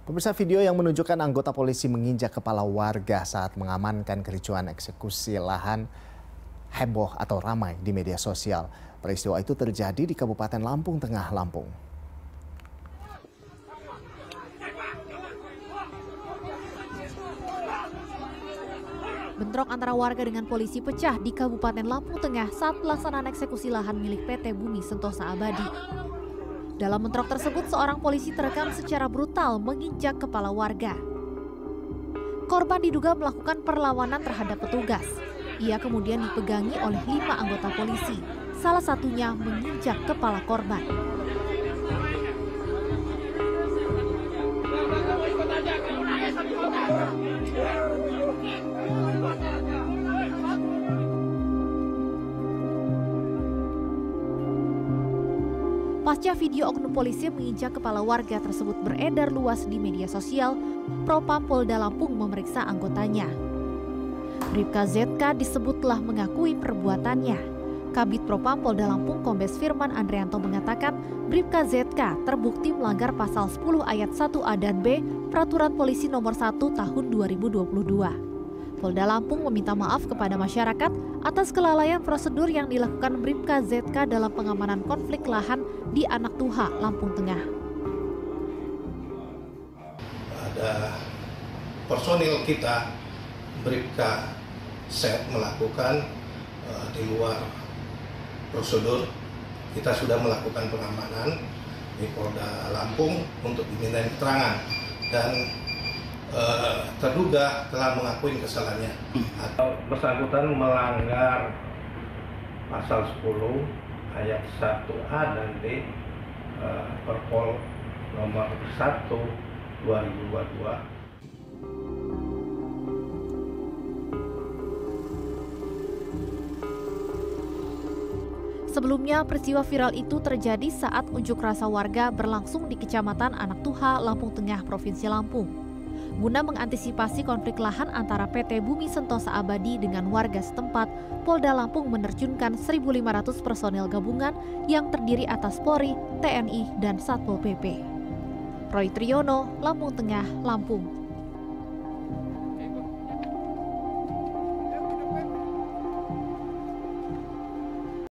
Pemirsa, video yang menunjukkan anggota polisi menginjak kepala warga saat mengamankan kericuan eksekusi lahan heboh atau ramai di media sosial. Peristiwa itu terjadi di Kabupaten Lampung Tengah, Lampung. Bentrok antara warga dengan polisi pecah di Kabupaten Lampung Tengah saat pelaksanaan eksekusi lahan milik PT Bumi Sentosa Abadi. Dalam bentrok tersebut, seorang polisi terekam secara brutal menginjak kepala warga. Korban diduga melakukan perlawanan terhadap petugas. Ia kemudian dipegangi oleh 5 anggota polisi, salah satunya menginjak kepala korban. Pasca video oknum polisi menginjak kepala warga tersebut beredar luas di media sosial, Propam Polda Lampung memeriksa anggotanya. Bribka ZK disebut telah mengakui perbuatannya. Kabid Propam Polda Lampung Kombes Firman Andrianto mengatakan Bribka ZK terbukti melanggar pasal 10 ayat 1A dan B Peraturan Polisi Nomor 1 Tahun 2022. Polda Lampung meminta maaf kepada masyarakat atas kelalaian prosedur yang dilakukan Bribka ZK dalam pengamanan konflik lahan di Anak Tuha, Lampung Tengah. Ada personil kita, Bribka Z melakukan di luar prosedur. Kita sudah melakukan pengamanan di Polda Lampung untuk dimintai keterangan dan terduga telah mengakui kesalahannya. Bersangkutan melanggar pasal 10 ayat 1A dan B Perpol nomor 1 2022. Sebelumnya, peristiwa viral itu terjadi saat unjuk rasa warga berlangsung di Kecamatan Anak Tuha, Lampung Tengah, Provinsi Lampung. Guna mengantisipasi konflik lahan antara PT Bumi Sentosa Abadi dengan warga setempat, Polda Lampung menerjunkan 1.500 personel gabungan yang terdiri atas Polri, TNI, dan Satpol PP. Roy Triyono, Lampung Tengah, Lampung.